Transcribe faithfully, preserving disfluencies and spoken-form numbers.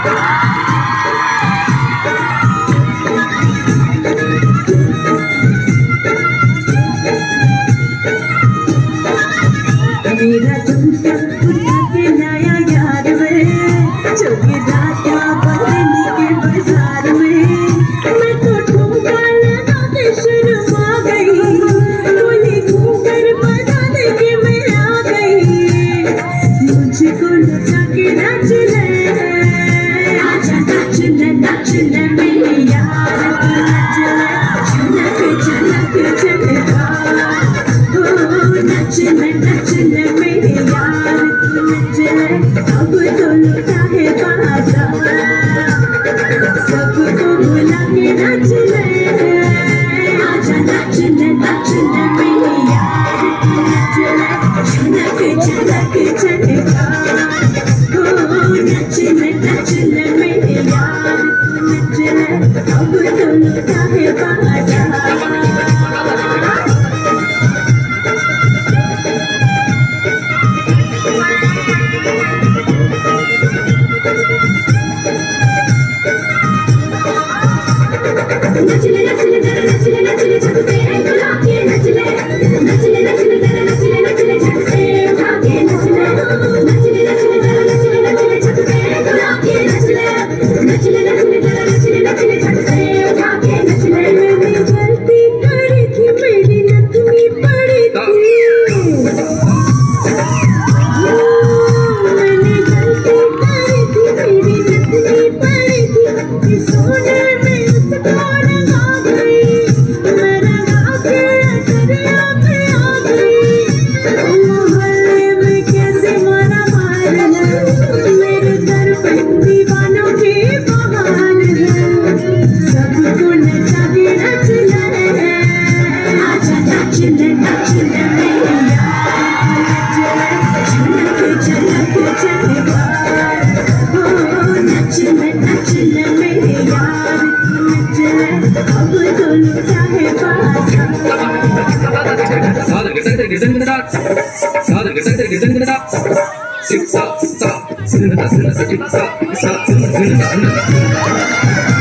मेरा तुमसे उठा के लाया यार वे चौकी रात बदली के बाजार में मैं तो ठुमका लगा के शर्मा गई बोली घूमकर बता दे कि मैं आ गई मुझको नचा के नाच ले आजा नाच ले नाच ले मेरी यार नाच ले झलक झलक झलका नच ले नच ले मेरे यार नच ले अब तो लुटा है बाजार सबको बुला के नच ले आजा नच ले नच ले मेरे यार नच ले झलक झलक झलका नच ले नच ले मेरे यार नच ले अब तो लुटा है बाजार नचले नचले जरा नचले नचले छत पे बुला के नचले नचले नचले जरा नचले नचले छत से उठा के नचले नचले नचले जरा नचले नचले छत पे बुला के नचले नचले नचले जरा नचले नचले छत से उठा के नचले मैंने गलती करी थी मेरी नथनी पड़ी थी मैंने गलती करी थी मेरी नथनी पड़ी थी सोने में उसको Six, six, six, six, six, six, six, six, six, six, six, six, six,